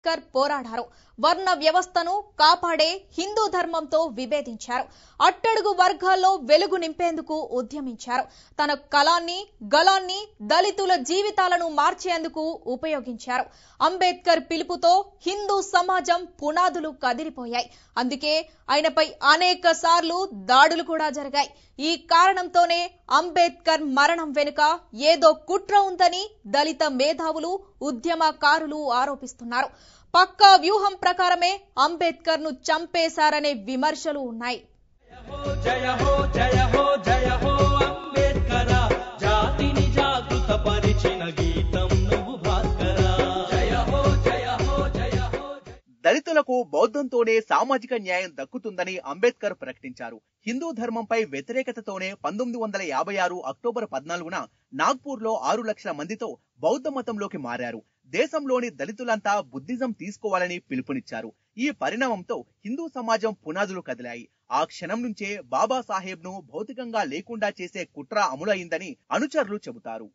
అంబేద్కర్ పోరాడారు. వర్ణ వ్యవస్థను కాపాడే హిందూ ధర్మంతో విభేదించారు. అట్టడుగు వర్గాల్లో వెలుగు నింపేందుకు ఉద్యమించారు. తన కలాన్ని గలాన్ని దళితుల జీవితాలను మార్చేందుకు ఉపయోగించారు. అంబేద్కర్ పిలుపుతో హిందూ సమాజం పునాదులు కదిలిపోయాయి. అందుకే ఆయనపై అనేక సార్లు దాడులు కూడా జరిగాయి. ఈ కారణంతోనే అంబేద్కర్ మరణం వెనుక ఏదో కుట్ర ఉందని దళిత మేధావులు, ఉద్యమకారులు ఆరోపిస్తున్నారు. పక్కా వ్యూహం ప్రకారమే అంబేద్కర్ ను చంపేశారనే విమర్శలు ఉన్నాయి. దళితులకు బౌద్ధంతోనే సామాజిక న్యాయం దక్కుతుందని అంబేద్కర్ ప్రకటించారు. హిందూ ధర్మంపై వ్యతిరేకతతోనే 1956 అక్టోబర్ 14న నాగ్పూర్లో 6 లక్షల మందితో బౌద్ధ మతంలోకి మారారు. దేశంలోని దళితులంతా బుద్ధిజం తీసుకోవాలని పిలుపునిచ్చారు. ఈ పరిణామంతో హిందూ సమాజం పునాదులు కదిలాయి. ఆ క్షణం నుంచే బాబాసాహెబ్ ను భౌతికంగా లేకుండా చేసే కుట్ర అమలైందని అనుచరులు చెబుతారు.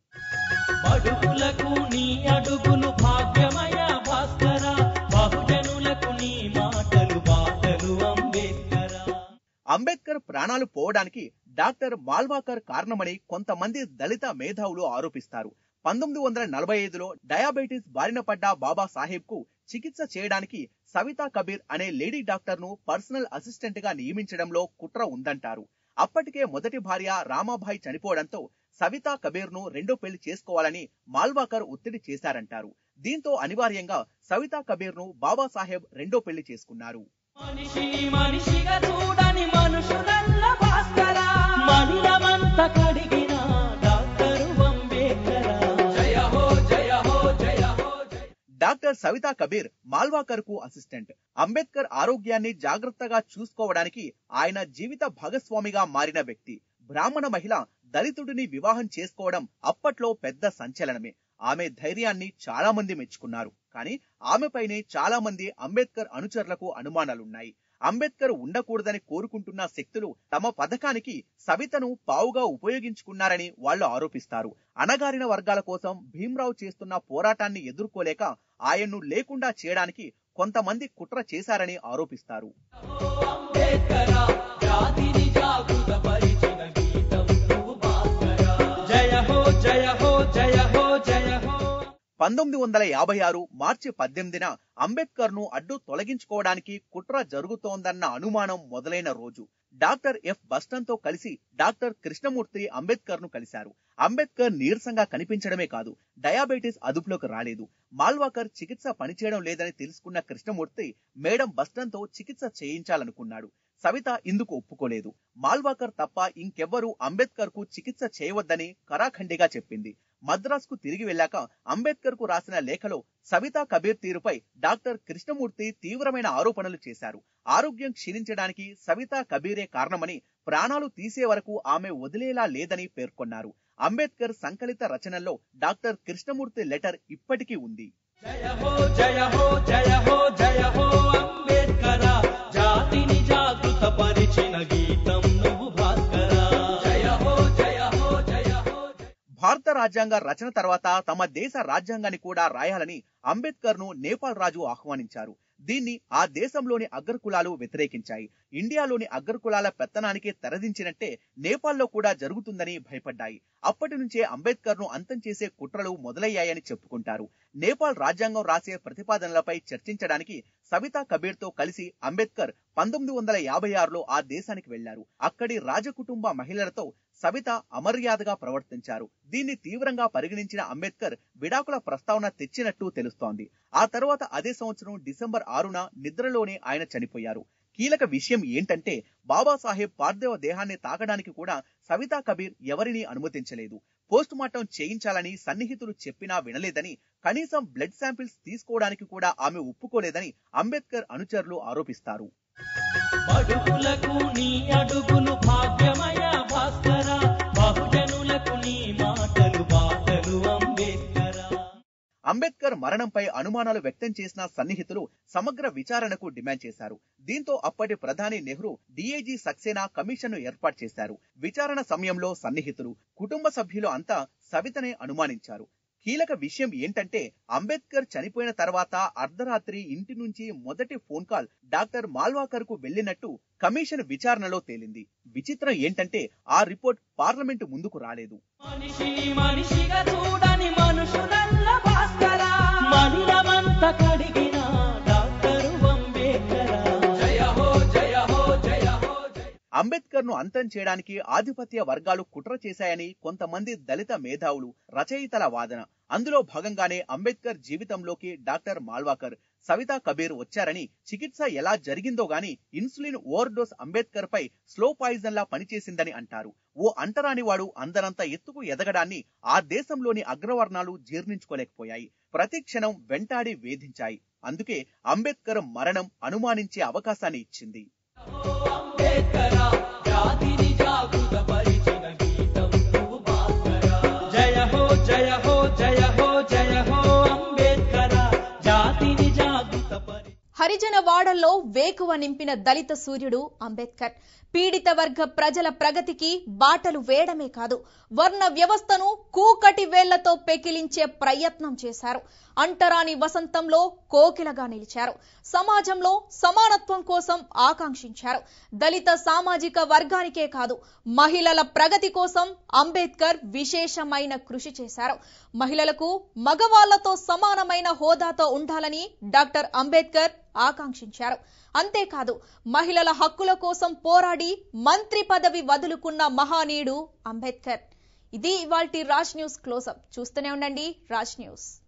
అంబేద్కర్ ప్రాణాలు పోవడానికి డాక్టర్ మాల్వాకర్ కారణమని కొంతమంది దళిత మేధావులు ఆరోపిస్తారు. 1945లో డయాబెటీస్ బారిన పడ్డ బాబాసాహెబ్ కు చికిత్స చేయడానికి సవితా కబీర్ అనే లేడీ డాక్టర్ ను పర్సనల్ అసిస్టెంట్ గా నియమించడంలో కుట్ర ఉందంటారు. అప్పటికే మొదటి భార్య రామాబాయి చనిపోవడంతో సవితా కబీర్ ను రెండో పెళ్లి చేసుకోవాలని మాల్వాకర్ ఒత్తిడి చేశారంటారు. దీంతో అనివార్యంగా సవితా కబీర్ ను బాబాసాహెబ్ రెండో పెళ్లి చేసుకున్నారు. డాక్టర్ సవితా కబీర్ మాల్వాకర్ కు అసిస్టెంట్. అంబేద్కర్ ఆరోగ్యాన్ని జాగ్రత్తగా చూసుకోవడానికి ఆయన జీవిత భాగస్వామిగా మారిన వ్యక్తి. బ్రాహ్మణ మహిళ దళితుడిని వివాహం చేసుకోవడం అప్పట్లో పెద్ద సంచలనమే. ఆమె ధైర్యాన్ని చాలా మంది మెచ్చుకున్నారు. కానీ ఆమెపైనే చాలా మంది అంబేద్కర్ అనుచరులకు అనుమానాలున్నాయి. అంబేద్కర్ ఉండకూడదని కోరుకుంటున్న శక్తులు తమ పథకానికి సవితను పావుగా ఉపయోగించుకున్నారని వాళ్ళు ఆరోపిస్తారు. అణగారిన వర్గాల కోసం భీమ్రావు చేస్తున్న పోరాటాన్ని ఎదుర్కోలేక ఆయన్ను లేకుండా చేయడానికి కొంతమంది కుట్ర చేశారని ఆరోపిస్తారు. 1956 మార్చి 18న అంబేద్కర్ ను అడ్డు తొలగించుకోవడానికి కుట్ర జరుగుతోందన్న అనుమానం మొదలైన రోజు డాక్టర్ ఎఫ్ బస్టన్ తో కలిసి డాక్టర్ కృష్ణమూర్తి అంబేద్కర్ ను కలిశారు. అంబేద్కర్ నీరసంగా కనిపించడమే కాదు, డయాబెటీస్ అదుపులోకి రాలేదు. మాల్వాకర్ చికిత్స పనిచేయడం లేదని తెలుసుకున్న కృష్ణమూర్తి మేడం బస్టన్ తో చికిత్స చేయించాలనుకున్నాడు. సవిత ఇందుకు ఒప్పుకోలేదు. మాల్వాకర్ తప్ప ఇంకెవ్వరూ అంబేద్కర్ కు చికిత్స చేయవద్దని కరాఖండిగా చెప్పింది. మద్రాసుకు తిరిగి వెళ్ళాక అంబేద్కర్ కు రాసిన లేఖలో సవితా కబీర్ తీరుపై డాక్టర్ కృష్ణమూర్తి తీవ్రమైన ఆరోపణలు చేశారు. ఆరోగ్యం క్షీణించడానికి సవితా కబీరే కారణమని, ప్రాణాలు తీసే వరకు ఆమె వదిలేలా లేదని పేర్కొన్నారు. అంబేద్కర్ సంకలిత రచనల్లో డాక్టర్ కృష్ణమూర్తి లెటర్ ఇప్పటికీ ఉంది. జయ హో జయ హో జయ హో జయ హో అంబేద్కర, జాతిని జాగృత పరిచిన గీతం నువ్వు భాస్కర. జయ హో జయ హో జయ హో. భారత రాజ్యాంగ రచన తర్వాత తమ దేశ రాజ్యాంగాన్ని కూడా రాయాలని అంబేద్కర్ ను నేపాల్ రాజు ఆహ్వానించారు. దీన్ని ఆ దేశంలోని అగ్రకులాలు వ్యతిరేకించాయి. ఇండియాలోని అగ్రకులాల పెత్తనానికి తెరదించినట్టే నేపాల్లో కూడా జరుగుతుందని భయపడ్డాయి. అప్పటి నుంచే అంబేద్కర్ ను అంతం చేసే కుట్రలు మొదలయ్యాయని చెప్పుకుంటారు. నేపాల్ రాజ్యాంగం రాసే ప్రతిపాదనలపై చర్చించడానికి సవితా కబీర్ తో కలిసి అంబేద్కర్ 1956లో ఆ దేశానికి వెళ్లారు. అక్కడి రాజకుటుంబ మహిళలతో సవిత అమర్యాదగా ప్రవర్తించారు. దీన్ని తీవ్రంగా పరిగణించిన అంబేద్కర్ విడాకుల ప్రస్తావన తెచ్చినట్టు తెలుస్తోంది. ఆ తర్వాత అదే సంవత్సరం డిసెంబర్ 6న నిద్రలోనే ఆయన చనిపోయారు. కీలక విషయం ఏంటంటే బాబాసాహెబ్ పార్థివ దేహాన్ని తాకడానికి కూడా సవితా కబీర్ ఎవరినీ అనుమతించలేదు. పోస్ట్ మార్టం చేయించాలని సన్నిహితులు చెప్పినా వినలేదని, కనీసం బ్లడ్ శాంపిల్స్ తీసుకోవడానికి కూడా ఆమె ఒప్పుకోలేదని అంబేద్కర్ అనుచరులు ఆరోపిస్తారు. అంబేద్కర్ మరణంపై అనుమానాలు వ్యక్తం చేసిన సన్నిహితులు సమగ్ర విచారణకు డిమాండ్ చేశారు. దీంతో అప్పటి ప్రధాని నెహ్రూ డిఐజీ సక్సేనా కమిషన్ ను ఏర్పాటు చేశారు. విచారణ సమయంలో సన్నిహితులు, కుటుంబ సభ్యులు అంతా సవితనే అనుమానించారు. కీలక విషయం ఏంటంటే అంబేద్కర్ చనిపోయిన తర్వాత అర్ధరాత్రి ఇంటి నుంచి మొదటి ఫోన్ కాల్ డాక్టర్ మాల్వాకర్ కు వెళ్లినట్టు కమిషన్ విచారణలో తేలింది. విచిత్రం ఏంటంటే ఆ రిపోర్ట్ పార్లమెంటు ముందుకు రాలేదు. అంబేద్కర్ ను అంతం చేయడానికి ఆధిపత్య వర్గాలు కుట్ర చేశాయని కొంతమంది దళిత మేధావులు, రచయితల వాదన. అందులో భాగంగానే అంబేద్కర్ జీవితంలోకి డాక్టర్ మాల్వాకర్, సవితా కబీర్ వచ్చారని, చికిత్స ఎలా జరిగిందో గాని ఇన్సులిన్ ఓవర్ డోస్ అంబేద్కర్ పై స్లో పాయిజన్ లా పనిచేసిందని అంటారు. ఓ అంటరాని వాడు అందరంత ఎత్తుకు ఎదగడాన్ని ఆ దేశంలోని అగ్రవర్ణాలు జీర్ణించుకోలేకపోయాయి. ప్రతి క్షణం వెంటాడి వేధించాయి. అందుకే అంబేద్కర్ మరణం అనుమానించే అవకాశాన్ని ఇచ్చింది. హరిజన వాడల్లో వేకువ నింపిన దళిత సూర్యుడు అంబేద్కర్. పీడిత వర్గ ప్రజల ప్రగతికి బాటలు వేయడమే కాదు, వర్ణ వ్యవస్థను కూకటి వేళ్లతో పెకిలించే ప్రయత్నం చేశారు. అంటరాని వసంతంలో కోకిలగా నిలిచారు. సమాజంలో సమానత్వం కోసం ఆకాంక్షించారు. దళిత సామాజిక వర్గానికే కాదు, మహిళల ప్రగతి కోసం అంబేద్కర్ విశేషమైన కృషి చేశారు. మహిళలకు మగవాళ్లతో సమానమైన హోదాతో ఉండాలని డాక్టర్ అంబేద్కర్ ఆకాంక్షించారు. అంతేకాదు, మహిళల హక్కుల కోసం పోరాడి మంత్రి పదవి వదులుకున్న మహానీయుడు అంబేద్కర్. ఇది ఇవాల్టి రాజ్ న్యూస్ క్లోజప్. చూస్తూనే ఉండండి రాజ్ న్యూస్.